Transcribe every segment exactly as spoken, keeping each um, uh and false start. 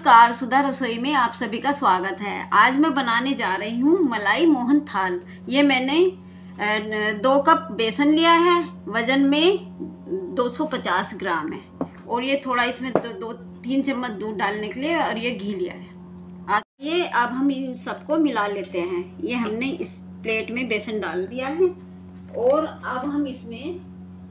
नमस्कार, सुधा रसोई में आप सभी का स्वागत है। आज मैं बनाने जा रही हूँ मलाई मोहन थाल। ये मैंने दो कप बेसन लिया है, वज़न में दो सौ पचास ग्राम है, और ये थोड़ा इसमें दो, दो तीन चम्मच दूध डालने के लिए, और ये घी लिया है। अब ये अब हम इन सबको मिला लेते हैं। ये हमने इस प्लेट में बेसन डाल दिया है, और अब हम इसमें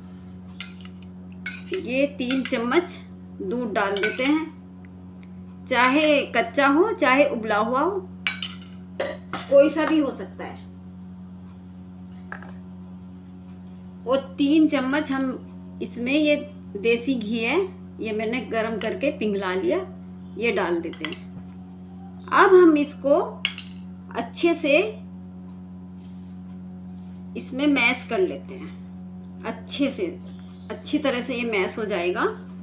ये तीन चम्मच दूध डाल देते हैं। चाहे कच्चा हो चाहे उबला हुआ हो, कोई सा भी हो सकता है। और तीन चम्मच हम इसमें ये देसी घी है, ये मैंने गरम करके पिघला लिया, ये डाल देते हैं। अब हम इसको अच्छे से इसमें मैश कर लेते हैं। अच्छे से अच्छी तरह से ये मैश हो जाएगा।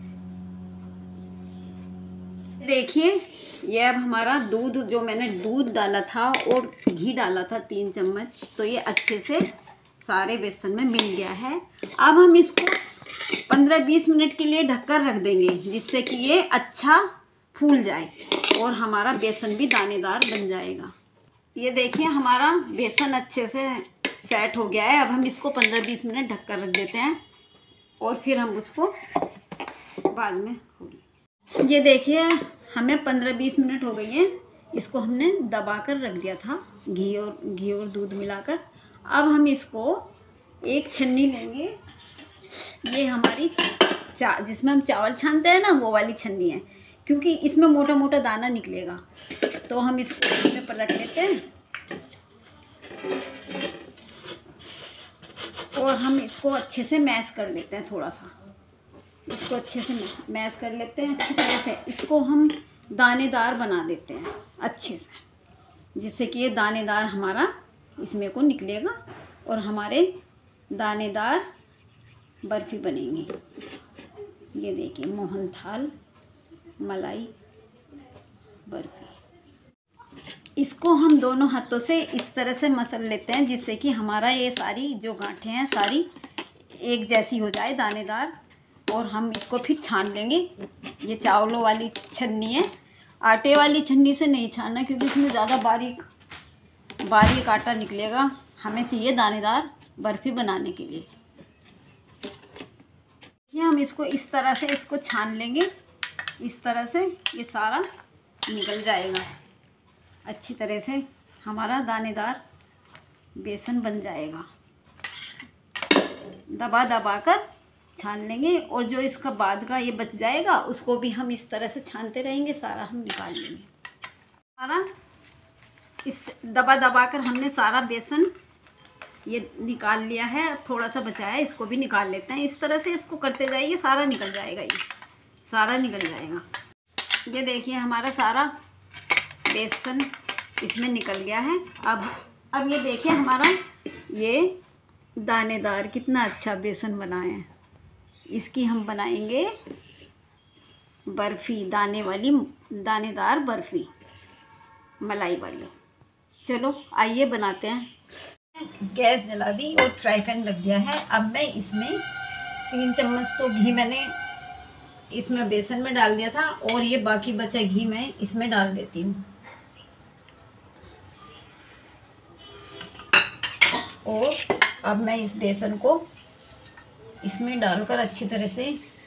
देखिए, ये अब हमारा दूध, जो मैंने दूध डाला था और घी डाला था तीन चम्मच, तो ये अच्छे से सारे बेसन में मिल गया है। अब हम इसको पंद्रह बीस मिनट के लिए ढककर रख देंगे, जिससे कि ये अच्छा फूल जाए और हमारा बेसन भी दानेदार बन जाएगा। ये देखिए, हमारा बेसन अच्छे से सेट हो गया है। अब हम इसको पंद्रह बीस मिनट ढककर रख देते हैं, और फिर हम उसको बाद में खोलेंगे। ये देखिए, हमें पंद्रह बीस मिनट हो गई है। इसको हमने दबा कर रख दिया था, घी और घी और दूध मिलाकर। अब हम इसको एक छन्नी लेंगे। ये हमारी चा जिसमें हम चावल छानते हैं ना, वो वाली छन्नी है, क्योंकि इसमें मोटा मोटा दाना निकलेगा। तो हम इसको इसमें पलट लेते हैं, और हम इसको अच्छे से मैश कर लेते हैं। थोड़ा सा इसको अच्छे से मैश कर लेते हैं अच्छी तरह से। इसको हम दानेदार बना देते हैं अच्छे से, जिससे कि ये दानेदार हमारा इसमें को निकलेगा और हमारे दानेदार बर्फ़ी बनेंगी। ये देखिए, मोहन थाल मलाई बर्फ़ी। इसको हम दोनों हाथों से इस तरह से मसल लेते हैं, जिससे कि हमारा ये सारी जो गांठें हैं सारी एक जैसी हो जाए, दानेदार। और हम इसको फिर छान लेंगे। ये चावलों वाली छन्नी है, आटे वाली छन्नी से नहीं छानना, क्योंकि इसमें ज़्यादा बारीक बारीक आटा निकलेगा। हमें चाहिए दानेदार बर्फ़ी बनाने के लिए। ये हम इसको इस तरह से इसको छान लेंगे। इस तरह से ये सारा निकल जाएगा अच्छी तरह से, हमारा दानेदार बेसन बन जाएगा। दबा दबा कर छान लेंगे, और जो इसका बाद का ये बच जाएगा उसको भी हम इस तरह से छानते रहेंगे, सारा हम निकाल लेंगे। सारा इस दबा दबा कर हमने सारा बेसन ये निकाल लिया है। थोड़ा सा बचा है, इसको भी निकाल लेते हैं। इस तरह से इसको करते जाइए, सारा निकल जाएगा, ये सारा निकल जाएगा। ये देखिए, हमारा सारा बेसन इसमें निकल गया है। अब अब ये देखिए, हमारा ये दानेदार कितना अच्छा बेसन बना है। इसकी हम बनाएंगे बर्फ़ी, दाने वाली दानेदार बर्फ़ी मलाई वाली। चलो आइए बनाते हैं। गैस जला दी और फ्राई पैन रख दिया है। अब मैं इसमें तीन चम्मच तो घी मैंने इसमें बेसन में डाल दिया था, और ये बाकी बचा घी मैं इसमें डाल देती हूँ। और अब मैं इस बेसन को इसमें डालकर अच्छी तरह से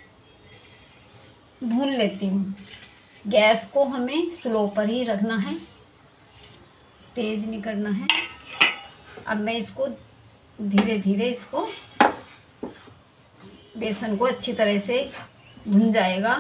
भून लेती हूँ। गैस को हमें स्लो पर ही रखना है, तेज़ नहीं करना है। अब मैं इसको धीरे धीरे इसको बेसन को अच्छी तरह से भून जाएगा।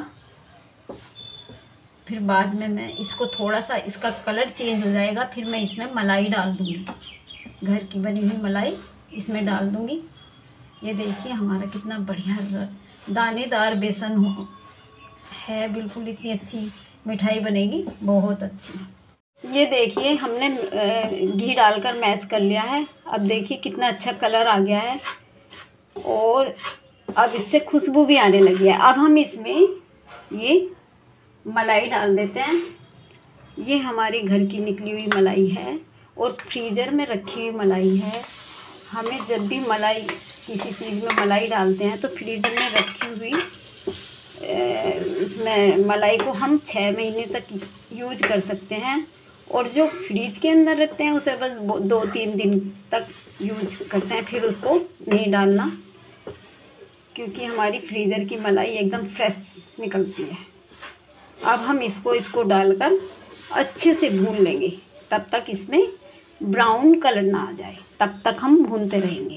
फिर बाद में मैं इसको थोड़ा सा इसका कलर चेंज हो जाएगा, फिर मैं इसमें मलाई डाल दूँगी, घर की बनी हुई मलाई इसमें डाल दूँगी। ये देखिए, हमारा कितना बढ़िया दानेदार बेसन हो है, बिल्कुल इतनी अच्छी मिठाई बनेगी, बहुत अच्छी। ये देखिए, हमने घी डालकर मैश कर लिया है। अब देखिए कितना अच्छा कलर आ गया है, और अब इससे खुशबू भी आने लगी है। अब हम इसमें ये मलाई डाल देते हैं। ये हमारी घर की निकली हुई मलाई है, और फ्रीज़र में रखी हुई मलाई है। हमें जब भी मलाई किसी चीज़ में मलाई डालते हैं तो फ्रीज़र में रखी हुई उसमें मलाई को हम छः महीने तक यूज कर सकते हैं, और जो फ्रिज के अंदर रखते हैं उसे बस दो तीन दिन तक यूज करते हैं, फिर उसको नहीं डालना, क्योंकि हमारी फ्रीज़र की मलाई एकदम फ्रेश निकलती है। अब हम इसको इसको डालकर अच्छे से भून लेंगे, तब तक इसमें ब्राउन कलर ना आ जाए, तब तक हम भूनते रहेंगे।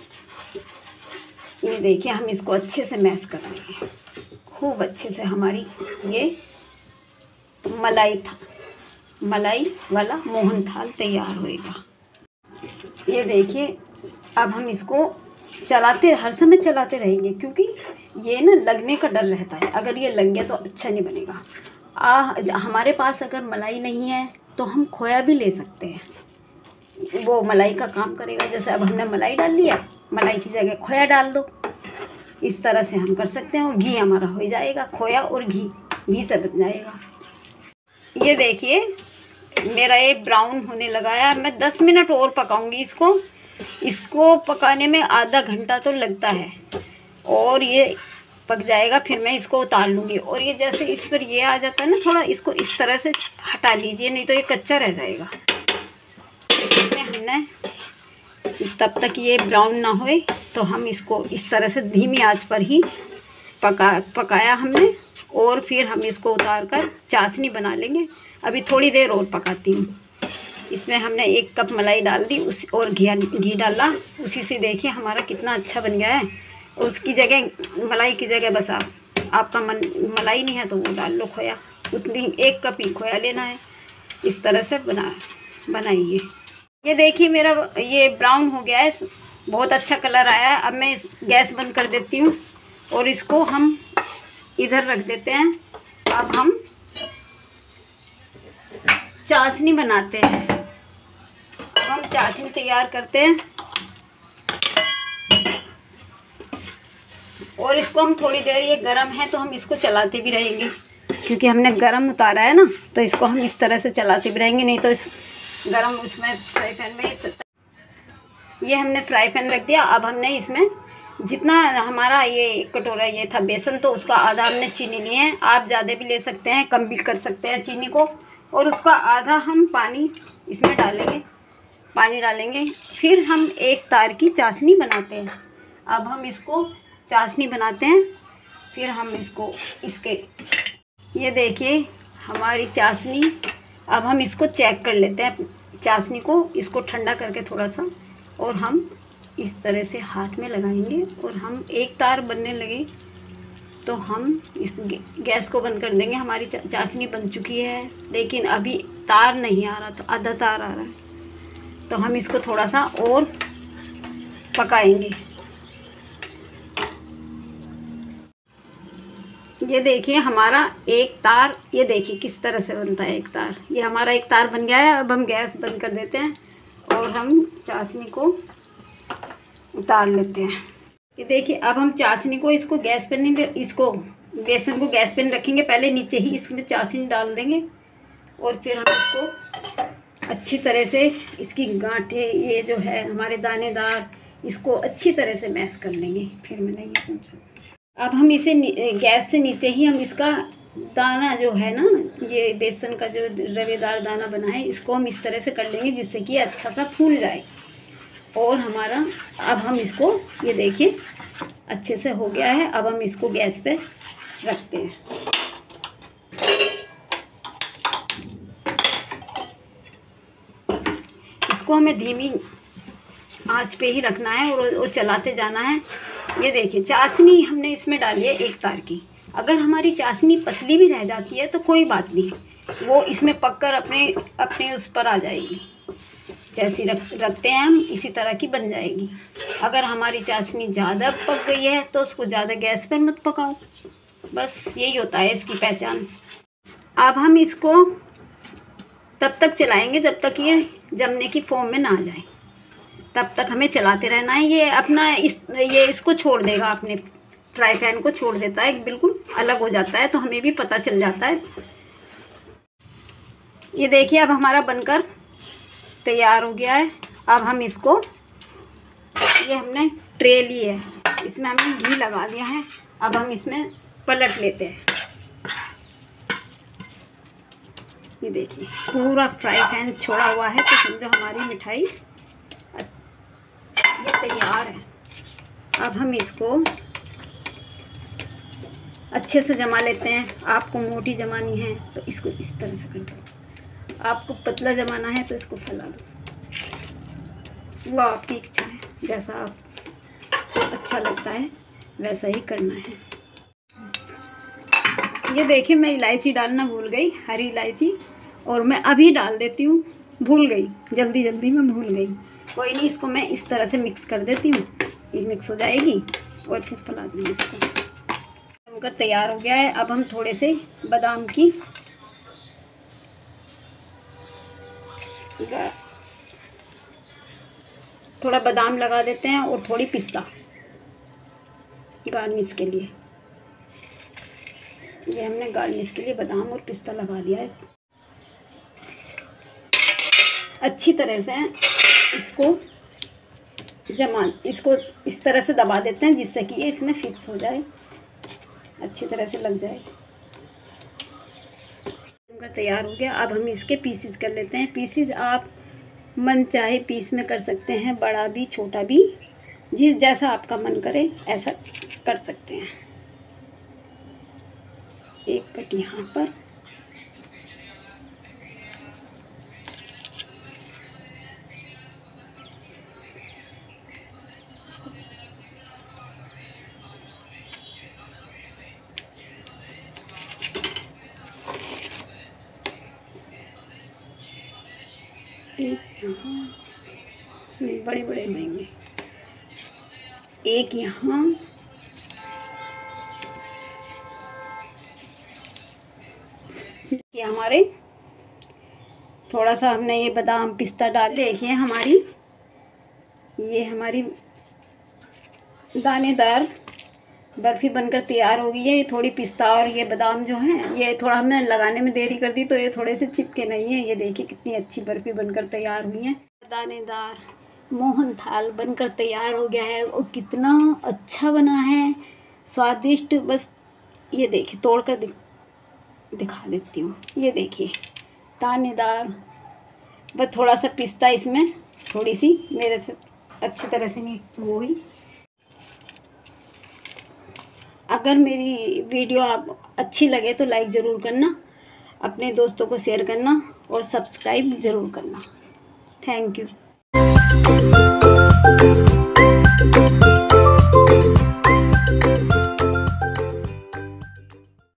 ये देखिए, हम इसको अच्छे से मैश कर लेंगे, खूब अच्छे से हमारी ये मलाई था मलाई वाला मोहन थाल तैयार होएगा। ये देखिए, अब हम इसको चलाते हर समय चलाते रहेंगे, क्योंकि ये ना लगने का डर रहता है, अगर ये लग गया तो अच्छा नहीं बनेगा। आ, हमारे पास अगर मलाई नहीं है तो हम खोया भी ले सकते हैं, वो मलाई का काम करेगा। जैसे अब हमने मलाई डाल लिया, मलाई की जगह खोया डाल दो, इस तरह से हम कर सकते हैं, और घी हमारा हो जाएगा, खोया और घी घी से बन जाएगा। ये देखिए, मेरा ये ब्राउन होने लगा है। मैं दस मिनट और पकाऊंगी इसको। इसको पकाने में आधा घंटा तो लगता है, और ये पक जाएगा, फिर मैं इसको उतार लूँगी। और ये जैसे इस पर ये आ जाता है ना थोड़ा, इसको इस तरह से हटा लीजिए, नहीं तो ये कच्चा रह जाएगा। इसमें हमने तब तक ये ब्राउन ना होए तो हम इसको इस तरह से धीमी आंच पर ही पका पकाया हमने, और फिर हम इसको उतार कर चाशनी बना लेंगे। अभी थोड़ी देर और पकाती हूँ। इसमें हमने एक कप मलाई डाल दी, उस और घी घी डाला, उसी से देखिए हमारा कितना अच्छा बन गया है। उसकी जगह मलाई की जगह बस आप आपका मन मलाई नहीं है तो वो डाल लो खोया, उतनी एक कप ही खोया लेना है। इस तरह से बना बनाइए। ये देखिए, मेरा ये ब्राउन हो गया है, बहुत अच्छा कलर आया है। अब मैं इस गैस बंद कर देती हूँ, और इसको हम इधर रख देते हैं। अब हम चाशनी बनाते हैं। अब हम चाशनी तैयार करते हैं, और इसको हम थोड़ी देर, ये गरम है तो हम इसको चलाते भी रहेंगे, क्योंकि हमने गरम उतारा है ना, तो इसको हम इस तरह से चलाते भी रहेंगे, नहीं तो इस गरम उसमें फ्राई पैन में ये हमने फ्राई पैन रख दिया। अब हमने इसमें जितना हमारा ये कटोरा ये था बेसन, तो उसका आधा हमने चीनी लिए हैं। आप ज़्यादा भी ले सकते हैं, कम भी कर सकते हैं चीनी को, और उसका आधा हम पानी इसमें डालेंगे पानी डालेंगे फिर हम एक तार की चाशनी बनाते हैं। अब हम इसको चाशनी बनाते हैं, फिर हम इसको इसके ये देखिए हमारी चाशनी। अब हम इसको चेक कर लेते हैं चाशनी को, इसको ठंडा करके थोड़ा सा, और हम इस तरह से हाथ में लगाएंगे, और हम एक तार बनने लगे तो हम इस गैस को बंद कर देंगे। हमारी चाशनी बन चुकी है, लेकिन अभी तार नहीं आ रहा, तो आधा तार आ रहा है, तो हम इसको थोड़ा सा और पकाएंगे। ये देखिए हमारा एक तार, ये देखिए किस तरह से बनता है एक तार। ये हमारा एक तार बन गया है। अब हम गैस बंद कर देते हैं, और हम चाशनी को उतार लेते हैं। ये देखिए, अब हम चाशनी को इसको गैस पर नहीं, इसको बेसन को गैस पर रखेंगे, पहले नीचे ही इसमें चाशनी डाल देंगे, और फिर हम इसको अच्छी तरह से इसकी गांठें ये जो है हमारे दानेदार, इसको अच्छी तरह से मैश कर लेंगे। फिर मैंने ये चमचा, अब हम इसे गैस से नीचे ही हम इसका दाना जो है ना, ये बेसन का जो रवेदार दाना बना है, इसको हम इस तरह से कर लेंगे जिससे कि अच्छा सा फूल जाए। और हमारा अब हम इसको ये देखिए अच्छे से हो गया है। अब हम इसको गैस पे रखते हैं। इसको हमें धीमी आंच पे ही रखना है, और, और चलाते जाना है। ये देखिए चाशनी हमने इसमें डाली है एक तार की। अगर हमारी चाशनी पतली भी रह जाती है तो कोई बात नहीं, वो इसमें पककर अपने अपने उस पर आ जाएगी। जैसी रख रखते हैं हम इसी तरह की बन जाएगी। अगर हमारी चाशनी ज़्यादा पक गई है तो उसको ज़्यादा गैस पर मत पकाओ, बस यही होता है इसकी पहचान। अब हम इसको तब तक चलाएंगे जब तक ये जमने की फॉर्म में ना आ जाए, तब तक हमें चलाते रहना है। ये अपना इस ये इसको छोड़ देगा, अपने फ्राई पैन को छोड़ देता है, बिल्कुल अलग हो जाता है, तो हमें भी पता चल जाता है। ये देखिए अब हमारा बनकर तैयार हो गया है। अब हम इसको, ये हमने ट्रे ली है, इसमें हमने घी लगा दिया है। अब हम इसमें पलट लेते हैं। ये देखिए पूरा फ्राई पैन छोड़ा हुआ है, तो समझो हमारी मिठाई ये तैयार है। अब हम इसको अच्छे से जमा लेते हैं। आपको मोटी जमानी है तो इसको इस तरह से कर दो, आपको पतला जमाना है तो इसको फैला दो, वो आपकी इच्छा है, जैसा आपको अच्छा लगता है वैसा ही करना है। ये देखिए मैं इलायची डालना भूल गई, हरी इलायची, और मैं अभी डाल देती हूँ, भूल गई, जल्दी जल्दी में भूल गई। कोई नहीं, इसको मैं इस तरह से मिक्स कर देती हूँ, ये मिक्स हो जाएगी और फिर फैला देंगे इसको। बनकर तैयार हो गया है। अब हम थोड़े से बादाम की थोड़ा बादाम लगा देते हैं और थोड़ी पिस्ता गार्निश के लिए। ये हमने गार्निश के लिए बादाम और पिस्ता लगा दिया है। अच्छी तरह से इसको जमा इसको इस तरह से दबा देते हैं जिससे कि ये इसमें फिक्स हो जाए, अच्छी तरह से लग जाए। तैयार हो गया। अब हम इसके पीसेस कर लेते हैं। पीसेस आप मन चाहे पीस में कर सकते हैं, बड़ा भी छोटा भी, जिस जैसा आपका मन करे ऐसा कर सकते हैं। एक कट यहाँ पर, एक यहाँ, बड़े बड़े महंगे, एक यहाँ, ये हमारे थोड़ा सा हमने ये बादाम पिस्ता डाल। देखिए हमारी ये हमारी दानेदार बर्फ़ी बनकर तैयार हो गई है। ये थोड़ी पिस्ता और ये बादाम जो हैं, ये थोड़ा हमने लगाने में देरी कर दी तो ये थोड़े से चिपके नहीं है। ये देखिए कितनी अच्छी बर्फ़ी बनकर तैयार हुई है। दानेदार मोहन थाल बनकर तैयार हो गया है और कितना अच्छा बना है, स्वादिष्ट। बस ये देखिए तोड़ कर दिख, दिखा देती हूँ। ये देखिए दानेदार, बस थोड़ा सा पिस्ता इसमें थोड़ी सी मेरे से अच्छी तरह से नहीं वो हुई। अगर मेरी वीडियो आप अच्छी लगे तो लाइक ज़रूर करना, अपने दोस्तों को शेयर करना और सब्सक्राइब ज़रूर करना। Thank you.